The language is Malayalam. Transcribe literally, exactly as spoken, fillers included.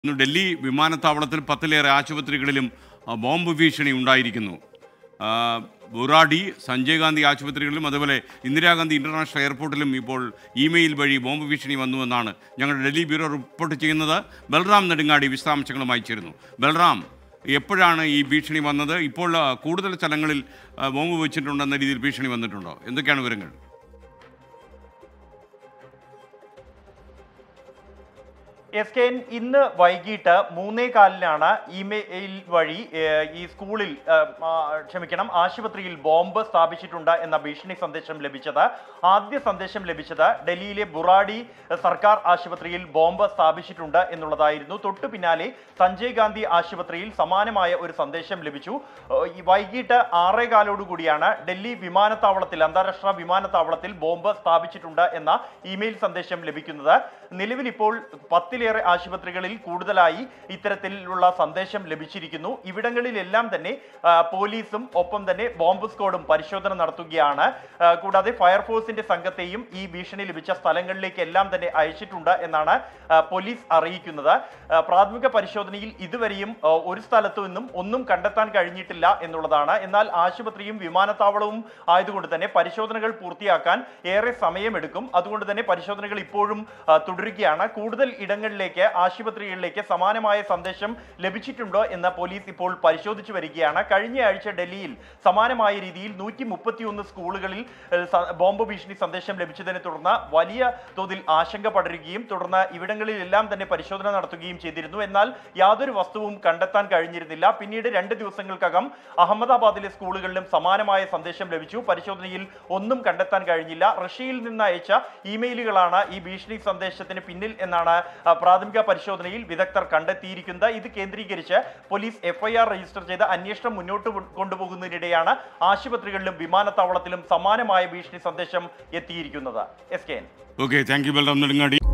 ഇന്ന് ഡൽഹി വിമാനത്താവളത്തിൽ പത്തിലേറെ ആശുപത്രികളിലും ബോംബ് ഭീഷണി ഉണ്ടായിരിക്കുന്നു. ബുറാഡി, സഞ്ജയ് ഗാന്ധി ആശുപത്രികളിലും അതുപോലെ ഇന്ദിരാഗാന്ധി ഇൻ്റർനാഷണൽ എയർപോർട്ടിലും ഇപ്പോൾ ഇമെയിൽ വഴി ബോംബ് ഭീഷണി വന്നുവെന്നാണ് ഞങ്ങളുടെ ഡൽഹി ബ്യൂറോ റിപ്പോർട്ട് ചെയ്യുന്നത്. ബൽറാം നെടുങ്ങാടി വിശദാംശങ്ങളുമായി ചേരുന്നു. ബൽറാം, എപ്പോഴാണ് ഈ ഭീഷണി വന്നത്? ഇപ്പോൾ കൂടുതൽ സ്ഥലങ്ങളിൽ ബോംബ് വെച്ചിട്ടുണ്ടെന്ന രീതിയിൽ ഭീഷണി വന്നിട്ടുണ്ടോ? എന്തൊക്കെയാണ് വിവരങ്ങൾ? എസ് കെ എൻ ഇന്ന് വൈകിട്ട് മൂന്നേ കാലിനാണ് ഇമെയിൽ വഴി ഈ സ്കൂളിൽ ക്ഷമിക്കണം ആശുപത്രിയിൽ ബോംബ് സ്ഥാപിച്ചിട്ടുണ്ട് എന്ന ഭീഷണി സന്ദേശം ലഭിച്ചത്. ആദ്യ സന്ദേശം ലഭിച്ചത് ഡൽഹിയിലെ ബുറാഡി സർക്കാർ ആശുപത്രിയിൽ ബോംബ് സ്ഥാപിച്ചിട്ടുണ്ട് എന്നുള്ളതായിരുന്നു. തൊട്ടു പിന്നാലെ സഞ്ജയ് ഗാന്ധി ആശുപത്രിയിൽ സമാനമായ ഒരു സന്ദേശം ലഭിച്ചു. വൈകിട്ട് ആറേ കാലോടുകൂടിയാണ് ഡൽഹി വിമാനത്താവളത്തിൽ അന്താരാഷ്ട്ര വിമാനത്താവളത്തിൽ ബോംബ് സ്ഥാപിച്ചിട്ടുണ്ട് എന്ന ഇമെയിൽ സന്ദേശം ലഭിക്കുന്നത്. നിലവിൽ ഇപ്പോൾ പത്തിൽ േറെ ആശുപത്രികളിൽ കൂടുതലായി ഇത്തരത്തിലുള്ള സന്ദേശം ലഭിച്ചിരിക്കുന്നു. ഇവിടങ്ങളിലെല്ലാം തന്നെ പോലീസും ഒപ്പം തന്നെ ബോംബ് സ്ക്വാഡും പരിശോധന നടത്തുകയാണ്. കൂടാതെ ഫയർഫോഴ്സിന്റെ സംഘത്തെയും ഈ ഭീഷണി ലഭിച്ച സ്ഥലങ്ങളിലേക്ക് എല്ലാം തന്നെ അയച്ചിട്ടുണ്ട് എന്നാണ് പോലീസ് അറിയിക്കുന്നത്. പ്രാഥമിക പരിശോധനയിൽ ഇതുവരെയും ഒരു സ്ഥലത്തു നിന്നും ഒന്നും കണ്ടെത്താൻ കഴിഞ്ഞിട്ടില്ല എന്നുള്ളതാണ്. എന്നാൽ ആശുപത്രിയും വിമാനത്താവളവും ആയതുകൊണ്ട് തന്നെ പരിശോധനകൾ പൂർത്തിയാക്കാൻ ഏറെ സമയമെടുക്കും. അതുകൊണ്ട് തന്നെ പരിശോധനകൾ ഇപ്പോഴും തുടരുകയാണ്. കൂടുതൽ ഇടങ്ങളിലേക്ക് ആശുപത്രികളിലേക്ക് സമാനമായ സന്ദേശം ലഭിച്ചിട്ടുണ്ടോ എന്ന് പോലീസ് ഇപ്പോൾ പരിശോധിച്ചു വരികയാണ്. കഴിഞ്ഞ ആഴ്ച ഡൽഹിയിൽ സമാനമായ രീതിയിൽ നൂറ്റി മുപ്പത്തിയൊന്ന് സ്കൂളുകളിൽ ബോംബ് ഭീഷണി സന്ദേശം ലഭിച്ചതിനെ തുടർന്ന് വലിയ തോതിൽ ആശങ്ക പടരുകയും തുടർന്ന് ഇവിടങ്ങളിലെല്ലാം തന്നെ പരിശോധന നടത്തുകയും ചെയ്തിരുന്നു. എന്നാൽ യാതൊരു വസ്തുവും കണ്ടെത്താൻ കഴിഞ്ഞിരുന്നില്ല. പിന്നീട് രണ്ട് ദിവസങ്ങൾക്കകം അഹമ്മദാബാദിലെ സ്കൂളുകളിലും സമാനമായ സന്ദേശം ലഭിച്ചു. പരിശോധനയിൽ ഒന്നും കണ്ടെത്താൻ കഴിഞ്ഞില്ല. റഷ്യയിൽ നിന്ന് അയച്ച ഇമെയിലുകളാണ് ഈ ഭീഷണി സന്ദേശത്തിന് പിന്നിൽ എന്നാണ് പ്രാഥമിക പരിശോധനയിൽ വിദഗ്ധർ കണ്ടെത്തിയിരിക്കുന്നത്. ഇത് കേന്ദ്രീകരിച്ച് പോലീസ് എഫ്ഐആർ രജിസ്റ്റർ ചെയ്ത് അന്വേഷണം മുന്നോട്ട് കൊണ്ടുപോകുന്നതിനിടെയാണ് ആശുപത്രികളിലും വിമാനത്താവളത്തിലും സമാനമായ ഭീഷണി സന്ദേശം എത്തിയിരിക്കുന്നത്. S K N. Okay, thank you Balram Nedungadi.